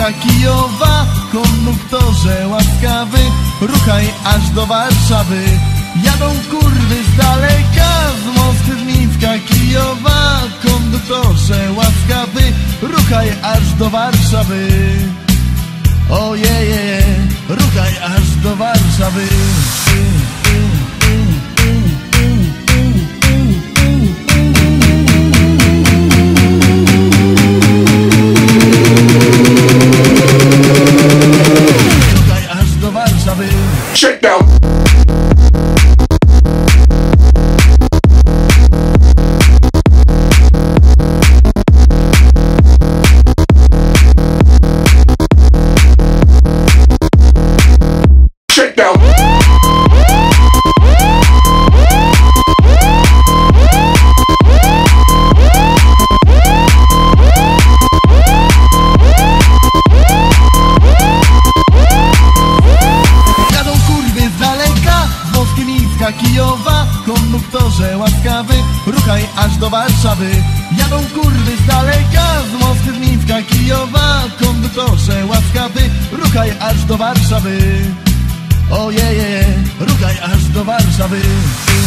Mińska, Kijowa. Konduktorze łaskawy, ruchaj aż do Warszawy. Jadą kurwy z daleka, z Moskwy, z Mińska, Kijowa. Konduktorze łaskawy, ruchaj aż do Warszawy. Ojeje, ruchaj aż do Warszawy. Ruchaj aż do Warszawy. Check down. Kijowa, konduktorze łaskawy, ruchaj aż do Warszawy. Jadą kurwy z daleka, z Moskwy, z Mińska, Kijowa. Konduktorze łaskawy, ruchaj aż do Warszawy. Ojeje, ruchaj aż do Warszawy.